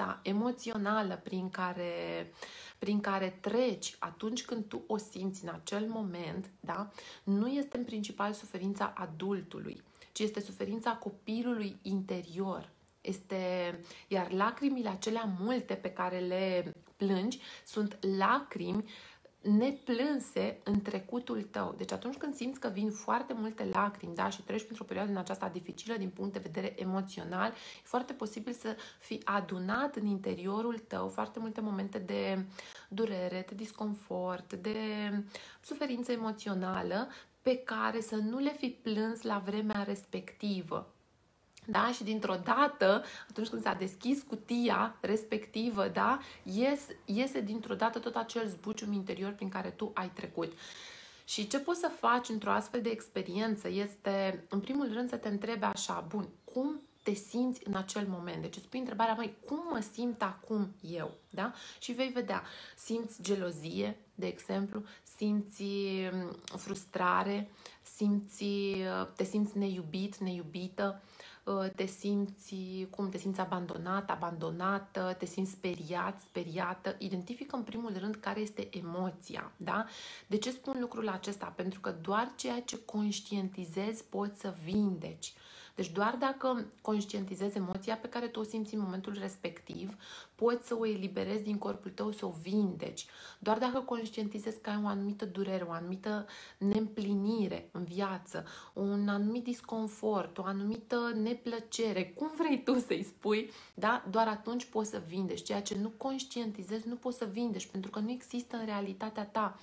suferința emoțională prin care treci atunci când tu o simți în acel moment, da? Nu este în principal suferința adultului, ci este suferința copilului interior. Iar lacrimile acelea multe pe care le plângi sunt lacrimi neplânse în trecutul tău. Deci atunci când simți că vin foarte multe lacrimi, da, și treci printr-o perioadă din aceasta dificilă din punct de vedere emoțional, e foarte posibil să fii adunat în interiorul tău foarte multe momente de durere, de disconfort, de suferință emoțională pe care să nu le fi plâns la vremea respectivă. Da? Și dintr-o dată, atunci când s-a deschis cutia respectivă, da, iese dintr-o dată tot acel zbucium interior prin care tu ai trecut. Și ce poți să faci într-o astfel de experiență este, în primul rând, să te întrebi așa, bun, cum te simți în acel moment? Deci îți pui întrebarea, măi, cum mă simt acum eu? Da? Și vei vedea, simți gelozie, de exemplu, simți frustrare, te simți neiubit, neiubită, te simți abandonat, abandonată, te simți speriat, speriată. Identifică în primul rând care este emoția, da? De ce spun lucrul acesta? Pentru că doar ceea ce conștientizezi poți să vindeci. Deci doar dacă conștientizezi emoția pe care tu o simți în momentul respectiv, poți să o eliberezi din corpul tău, să o vindeci. Doar dacă conștientizezi că ai o anumită durere, o anumită neîmplinire în viață, un anumit disconfort, o anumită neplăcere, cum vrei tu să-i spui, da? Doar atunci poți să vindeci. Ceea ce nu conștientizezi nu poți să vindeci, pentru că nu există în realitatea ta.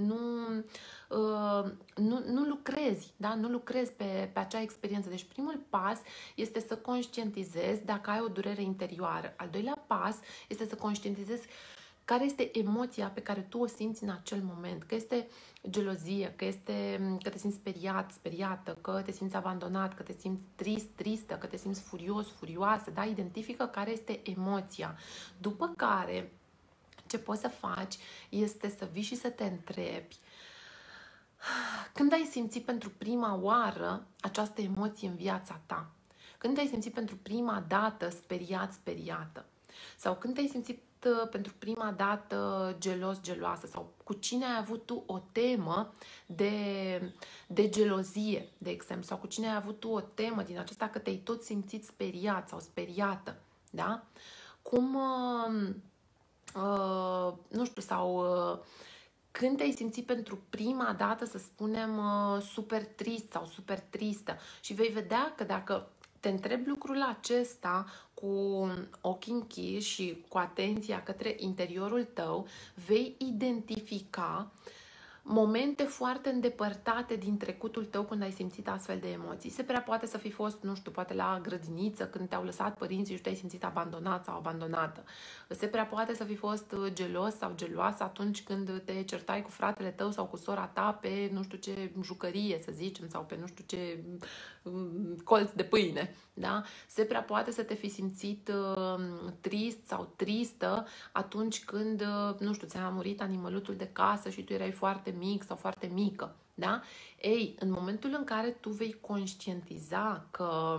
Nu lucrezi, da? Nu lucrezi pe acea experiență. Deci primul pas este să conștientizezi dacă ai o durere interioară. Al doilea pas este să conștientizezi care este emoția pe care tu o simți în acel moment. Că este gelozie, că te simți speriat, speriată, că te simți abandonat, că te simți trist, tristă, că te simți furios, furioasă. Da? Identifică care este emoția. După care, ce poți să faci este să vii și să te întrebi când ai simțit pentru prima oară această emoție în viața ta? Când te-ai simțit pentru prima dată speriat, speriată? Sau când te-ai simțit pentru prima dată gelos, geloasă? Sau cu cine ai avut tu o temă de gelozie, de exemplu? Sau cu cine ai avut tu o temă din aceasta că te-ai tot simțit speriat sau speriată? Da? Nu știu, sau când te-ai simțit pentru prima dată, să spunem, super trist sau super tristă? Și vei vedea că dacă te întrebi lucrul acesta cu ochii închiși și cu atenția către interiorul tău, vei identifica momente foarte îndepărtate din trecutul tău când ai simțit astfel de emoții. Se prea poate să fi fost, nu știu, poate la grădiniță când te-au lăsat părinții și te-ai simțit abandonat sau abandonată. Se prea poate să fi fost gelos sau geloasă atunci când te certai cu fratele tău sau cu sora ta pe nu știu ce jucărie, să zicem, sau pe nu știu ce colț de pâine. Da? Se prea poate să te fi simțit trist sau tristă atunci când, nu știu, ți-a murit animăluțul de casă și tu erai foarte mic sau foarte mică. Da? Ei, în momentul în care tu vei conștientiza că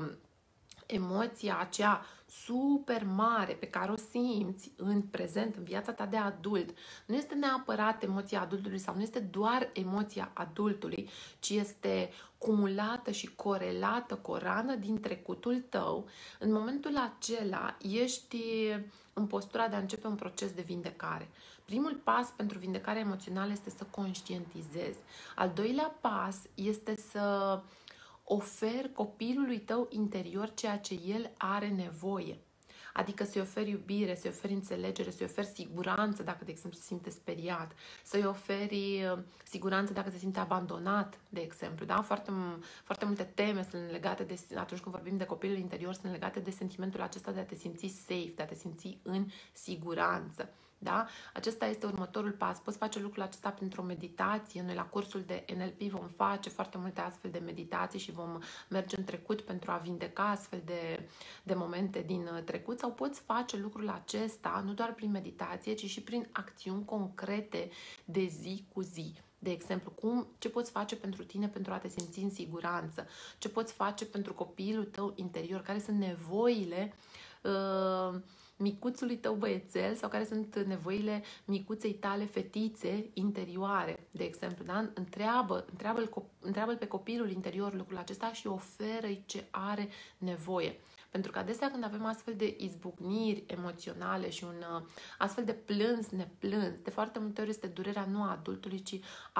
emoția aceea super mare pe care o simți în prezent, în viața ta de adult, nu este neapărat emoția adultului sau nu este doar emoția adultului, ci este cumulată și corelată cu o rană din trecutul tău, în momentul acela ești în postura de a începe un proces de vindecare. Primul pas pentru vindecarea emoțională este să conștientizezi. Al doilea pas este să oferi copilului tău interior ceea ce el are nevoie. Adică să-i oferi iubire, să-i oferi înțelegere, să-i oferi siguranță dacă, de exemplu, se simte speriat, să-i oferi siguranță dacă se simte abandonat, de exemplu. Da? Foarte multe teme sunt legate de, atunci când vorbim de copilul interior, sunt legate de sentimentul acesta de a te simți safe, de a te simți în siguranță. Da? Acesta este următorul pas. Poți face lucrul acesta printr-o meditație. Noi la cursul de NLP vom face foarte multe astfel de meditații și vom merge în trecut pentru a vindeca astfel de momente din trecut, sau poți face lucrul acesta nu doar prin meditație, ci și prin acțiuni concrete de zi cu zi. De exemplu, ce poți face pentru tine pentru a te simți în siguranță? Ce poți face pentru copilul tău interior? Care sunt nevoile micuțului tău băiețel sau care sunt nevoile micuței tale fetițe interioare, de exemplu, da? Întreabă-l pe copilul interior lucrul acesta și oferă-i ce are nevoie. Pentru că adesea când avem astfel de izbucniri emoționale și un astfel de plâns neplâns, de foarte multe ori este durerea nu a adultului, ci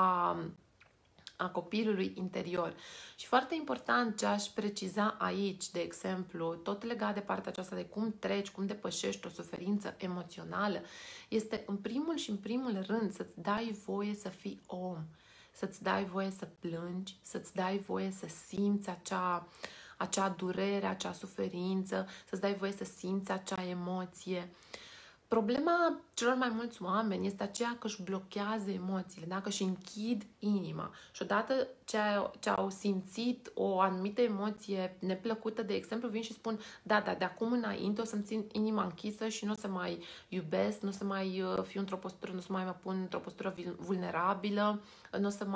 a copilului interior. Și foarte important ce aș preciza aici, de exemplu, tot legat de partea aceasta de cum treci, cum depășești o suferință emoțională, este în primul și în primul rând să-ți dai voie să fii om, să-ți dai voie să plângi, să-ți dai voie să simți acea durere, acea suferință, să-ți dai voie să simți acea emoție. Problema celor mai mulți oameni este aceea că își blochează emoțiile, da? Că își închid inima. Și odată ce au simțit o anumită emoție neplăcută, de exemplu, vin și spun, da, de acum înainte o să-mi țin inima închisă și nu o să mai iubesc, nu o să mai fiu într-o postură, nu o să mai mă pun într-o postură vulnerabilă, nu o să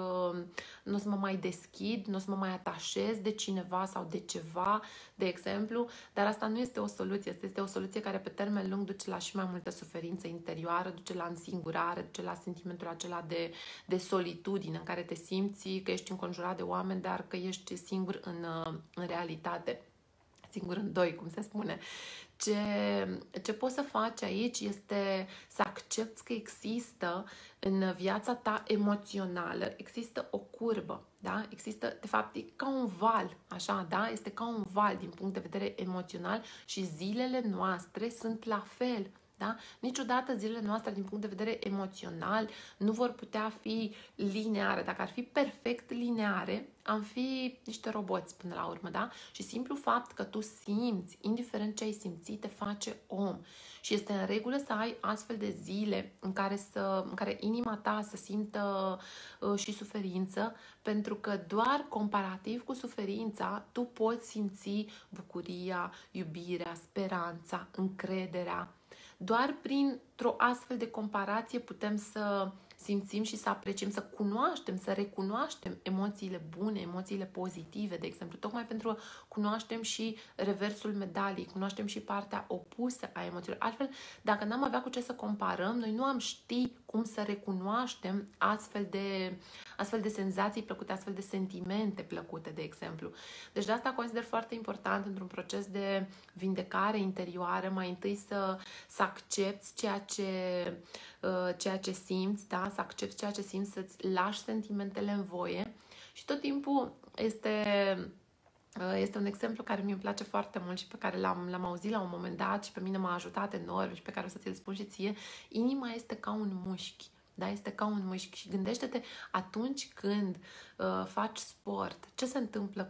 mă mai deschid, nu o să mă mai atașez de cineva sau de ceva, de exemplu, dar asta nu este o soluție, asta este o soluție care pe termen lung duce la și mai multă suferință interioară, duce la însingurare, duce la sentimentul acela de solitudine, în care te simți că ești înconjurat de oameni, dar că ești singur în realitate. Singur în doi, cum se spune. Ce poți să faci aici este să accepti că există în viața ta emoțională, există o curbă, da? Există, de fapt, e ca un val, așa, da? Este ca un val din punct de vedere emoțional și zilele noastre sunt la fel. Da? Niciodată zilele noastre din punct de vedere emoțional nu vor putea fi lineare. Dacă ar fi perfect lineare, am fi niște roboți până la urmă, da? Și simplu fapt că tu simți, indiferent ce ai simțit, te face om. Și este în regulă să ai astfel de zile în care inima ta să simtă și suferință, pentru că doar comparativ cu suferința tu poți simți bucuria, iubirea, speranța, încrederea. Doar printr-o astfel de comparație putem să simțim și să apreciem, să cunoaștem, să recunoaștem emoțiile bune, emoțiile pozitive, de exemplu, tocmai pentru că cunoaștem și reversul medaliei, cunoaștem și partea opusă a emoțiilor. Altfel, dacă n-am avea cu ce să comparăm, noi nu am ști cum să recunoaștem astfel de senzații plăcute, astfel de sentimente plăcute, de exemplu. Deci de asta consider foarte important într-un proces de vindecare interioară, mai întâi să accepti ceea ce simți, da? Să accepti ceea ce simți, să-ți lași sentimentele în voie și tot timpul este un exemplu care mi-e place foarte mult și pe care l-am auzit la un moment dat și pe mine m-a ajutat enorm și pe care o să ți-l spun și ție. Inima este ca un mușchi. Da? Este ca un mușchi și gândește-te atunci când faci sport, ce se întâmplă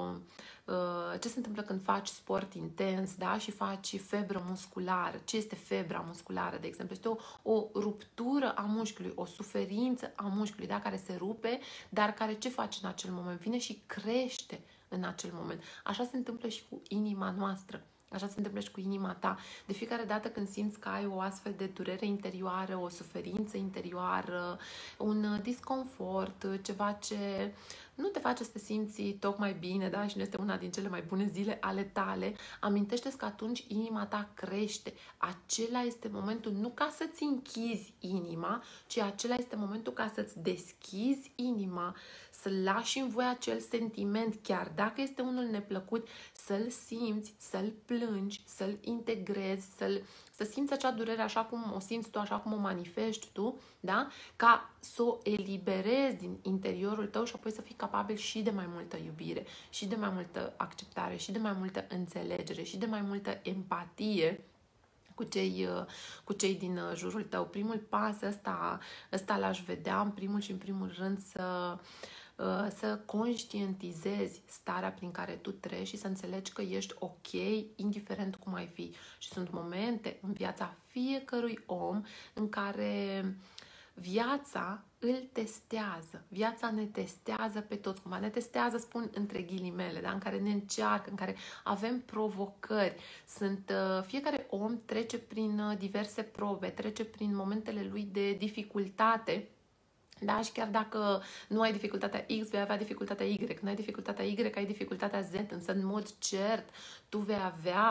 când faci sport intens, da? Și faci febră musculară. Ce este febra musculară, de exemplu? Este o ruptură a mușchiului, o suferință a mușchiului, da? Care se rupe, dar care ce face în acel moment? Vine și crește în acel moment. Așa se întâmplă și cu inima noastră. Așa se întâmplă și cu inima ta. De fiecare dată când simți că ai o astfel de durere interioară, o suferință interioară, un disconfort, ceva ce nu te face să te simți tocmai bine, da? Și nu este una din cele mai bune zile ale tale, amintește-ți că atunci inima ta crește. Acela este momentul nu ca să-ți închizi inima, ci acela este momentul ca să-ți deschizi inima, să lași în voie acel sentiment, chiar dacă este unul neplăcut, să-l simți, să-l plângi, să-l integrezi, să simți acea durere așa cum o simți tu, așa cum o manifesti tu, da? Ca să o eliberezi din interiorul tău și apoi să fii capabil și de mai multă iubire, și de mai multă acceptare, și de mai multă înțelegere, și de mai multă empatie cu cei din jurul tău. Primul pas ăsta l-aș vedea în primul și în primul rând să conștientizezi starea prin care tu treci și să înțelegi că ești ok, indiferent cum ai fi. Și sunt momente în viața fiecărui om în care viața îl testează. Viața ne testează pe toți, cumva ne testează, spun între ghilimele, da? În care ne încearcă, în care avem provocări. Fiecare om trece prin diverse probe, trece prin momentele lui de dificultate. Da? Și chiar dacă nu ai dificultatea X, vei avea dificultatea Y. Când ai dificultatea Y, ai dificultatea Z, însă în mod cert tu vei avea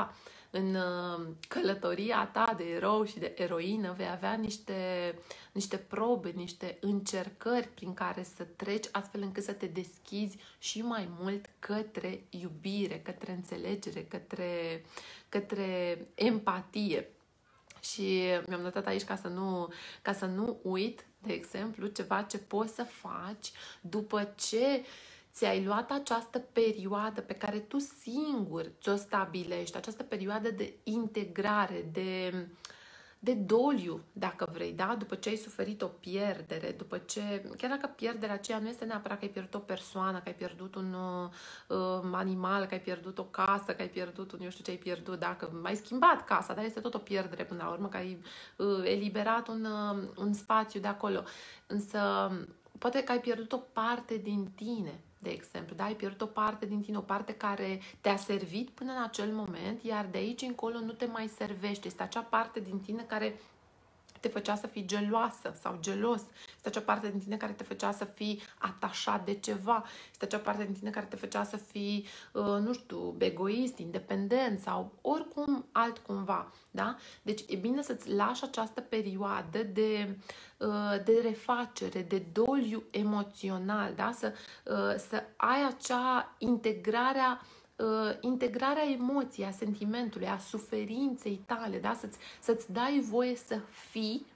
în călătoria ta de erou și de eroină vei avea niște probe, niște încercări prin care să treci astfel încât să te deschizi și mai mult către iubire, către înțelegere, către empatie. Și mi-am notat aici ca să nu uit, de exemplu, ceva ce poți să faci după ce ți-ai luat această perioadă pe care tu singur ți-o stabilești, această perioadă de integrare, de doliu, dacă vrei, da? După ce ai suferit o pierdere, după ce, chiar dacă pierderea aceea nu este neapărat că ai pierdut o persoană, că ai pierdut un animal, că ai pierdut o casă, că ai pierdut un, eu știu ce ai pierdut, dacă ai schimbat casa, dar este tot o pierdere până la urmă, că ai eliberat un spațiu de acolo. Însă, poate că ai pierdut o parte din tine, de exemplu, da? Ai pierdut o parte din tine, o parte care te-a servit până în acel moment, iar de aici încolo nu te mai servește. Este acea parte din tine care te făcea să fii geloasă sau gelos. Este acea parte din tine care te făcea să fii atașat de ceva. Este acea parte din tine care te făcea să fii, nu știu, egoist, independent sau oricum altcumva. Da? Deci e bine să-ți lași această perioadă de refacere, de doliu emoțional, da? Să ai acea integrarea emoției, a sentimentului, a suferinței tale, da? Să-ți dai voie să fii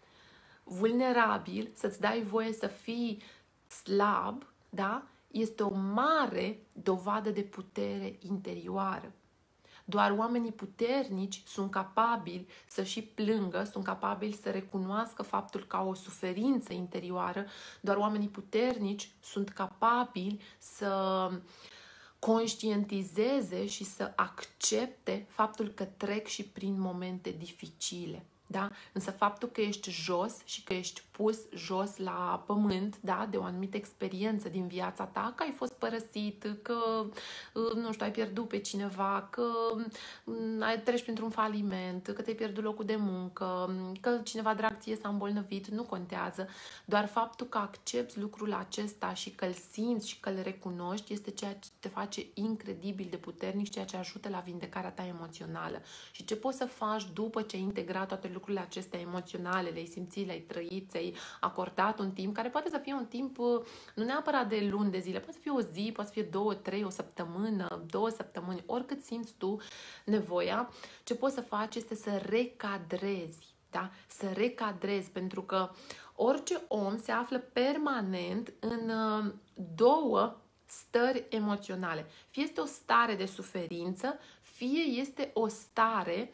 vulnerabil, să-ți dai voie să fii slab, da? Este o mare dovadă de putere interioară. Doar oamenii puternici sunt capabili să și plângă, sunt capabili să recunoască faptul că au o suferință interioară. Doar oamenii puternici sunt capabili să conștientizeze și să accepte faptul că trec și prin momente dificile. Da? Însă faptul că ești jos și că ești pus jos la pământ, da? De o anumită experiență din viața ta, că ai fost părăsit, că, nu știu, ai pierdut pe cineva, că ai treci printr-un faliment, că te-ai pierdut locul de muncă, că cineva drag ție s-a îmbolnăvit, nu contează. Doar faptul că accepti lucrul acesta și că îl simți și că îl recunoști este ceea ce te face incredibil de puternic, ceea ce ajută la vindecarea ta emoțională. Și ce poți să faci după ce ai integrat toate lucrurile acestea emoționale, le-ai simțit, le-ai trăit, ți-ai acordat un timp, care poate să fie un timp nu neapărat de luni de zile, poate să fie o zi, poate să fie 2, 3, o săptămână, 2 săptămâni, oricât simți tu nevoia, ce poți să faci este să recadrezi, da? Să recadrezi, pentru că orice om se află permanent în două stări emoționale. Fie este o stare de suferință, fie este o stare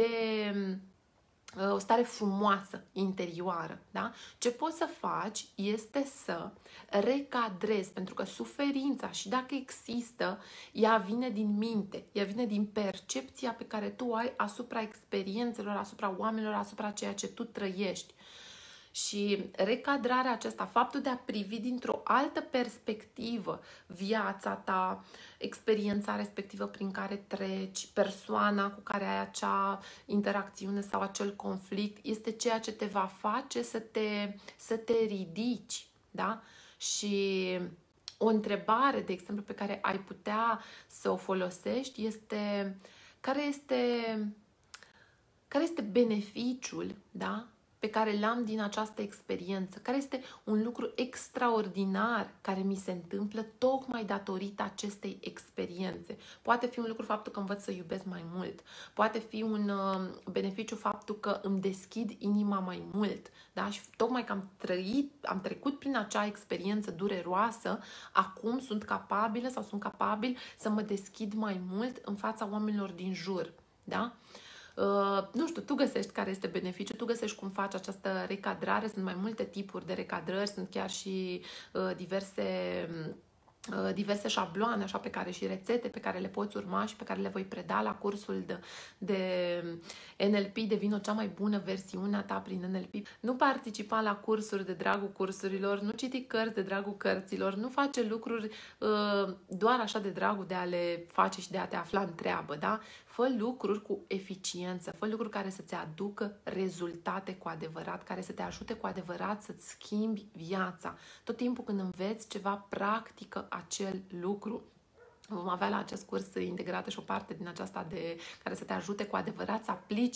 o stare frumoasă, interioară. Da? Ce poți să faci este să recadrezi, pentru că suferința, și dacă există, ea vine din minte, ea vine din percepția pe care tu o ai asupra experiențelor, asupra oamenilor, asupra ceea ce tu trăiești. Și recadrarea aceasta, faptul de a privi dintr-o altă perspectivă viața ta, experiența respectivă prin care treci, persoana cu care ai acea interacțiune sau acel conflict, este ceea ce te va face să te ridici. Da? Și o întrebare, de exemplu, pe care ai putea să o folosești este care este beneficiul, da? Pe care l-am din această experiență, care este un lucru extraordinar care mi se întâmplă tocmai datorită acestei experiențe. Poate fi un lucru faptul că învăț să iubesc mai mult, poate fi un beneficiu faptul că îmi deschid inima mai mult, da? Și tocmai că am trecut prin acea experiență dureroasă, acum sunt capabilă sau sunt capabil să mă deschid mai mult în fața oamenilor din jur, da? Nu știu, tu găsești care este beneficiul, tu găsești cum faci această recadrare, sunt mai multe tipuri de recadrări, sunt chiar și diverse șabloane așa, pe care și rețete pe care le poți urma și pe care le voi preda la cursul de NLP. Devin o cea mai bună versiune a ta prin NLP. Nu participa la cursuri de dragul cursurilor, nu citi cărți de dragul cărților, nu face lucruri doar așa de dragul de a le face și de a te afla în treabă, da? Fă lucruri cu eficiență, fă lucruri care să-ți aducă rezultate cu adevărat, care să te ajute cu adevărat să-ți schimbi viața. Tot timpul când înveți ceva, practică acel lucru. Vom avea la acest curs integrată și o parte din aceasta care să te ajute cu adevărat să aplici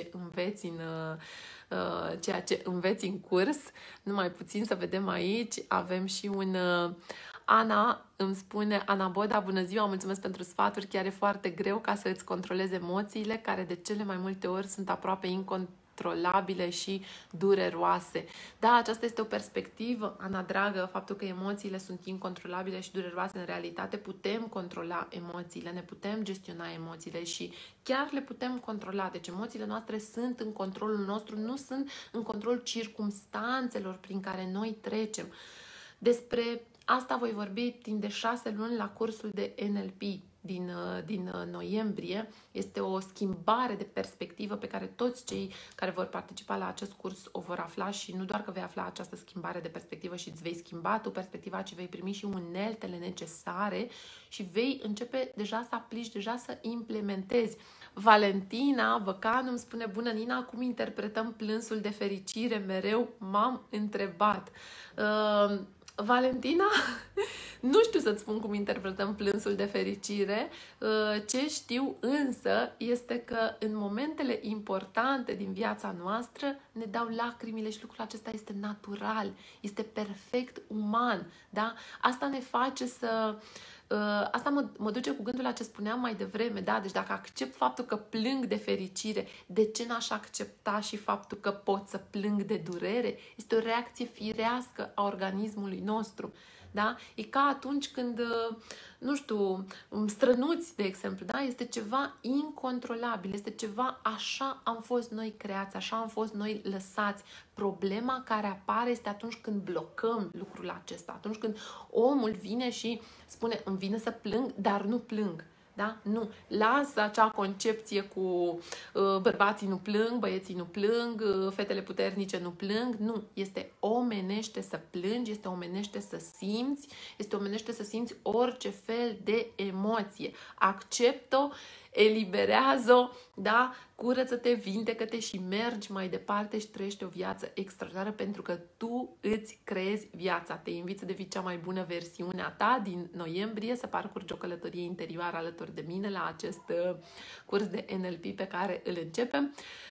ceea ce înveți în curs. Numai puțin să vedem aici. Avem și un... Ana îmi spune, Ana Boda, bună ziua, mulțumesc pentru sfaturi, chiar e foarte greu ca să îți controlezi emoțiile, care de cele mai multe ori sunt aproape incontrolabile și dureroase. Da, aceasta este o perspectivă, Ana dragă, faptul că emoțiile sunt incontrolabile și dureroase. În realitate putem controla emoțiile, ne putem gestiona emoțiile și chiar le putem controla. Deci emoțiile noastre sunt în controlul nostru, nu sunt în controlul circumstanțelor prin care noi trecem. Despre asta voi vorbi timp de 6 luni la cursul de NLP din noiembrie. Este o schimbare de perspectivă pe care toți cei care vor participa la acest curs o vor afla și nu doar că vei afla această schimbare de perspectivă și îți vei schimba tu perspectiva, ci vei primi și uneltele necesare și vei începe deja să aplici, deja să implementezi. Valentina Băcanu îmi spune, bună Nina, cum interpretăm plânsul de fericire? Mereu m-am întrebat. Valentina, nu știu să-ți spun cum interpretăm plânsul de fericire. Ce știu însă este că în momentele importante din viața noastră ne dau lacrimile și lucrul acesta este natural, este perfect uman. Da? Asta ne face să... Asta mă duce cu gândul la ce spuneam mai devreme, da? Deci dacă accept faptul că plâng de fericire, de ce n-aș accepta și faptul că pot să plâng de durere? Este o reacție firească a organismului nostru. Da? E ca atunci când, nu știu, strănuți, de exemplu, da? Este ceva incontrolabil, este ceva, așa am fost noi creați, așa am fost noi lăsați. Problema care apare este atunci când blocăm lucrul acesta, atunci când omul vine și spune, îmi vine să plâng, dar nu plâng. Da? Nu. Lasă acea concepție cu bărbații nu plâng, băieții nu plâng, fetele puternice nu plâng. Nu. Este omenește să plângi, este omenește să simți, este omenește să simți orice fel de emoție. Accept-o, eliberează-o, da? Curăță-te, vindecă-te și mergi mai departe și trăiești o viață extraordinară pentru că tu îți creezi viața. Te invit să devii cea mai bună versiune a ta din noiembrie, să parcurgi o călătorie interioară alături de mine la acest curs de NLP pe care îl începem.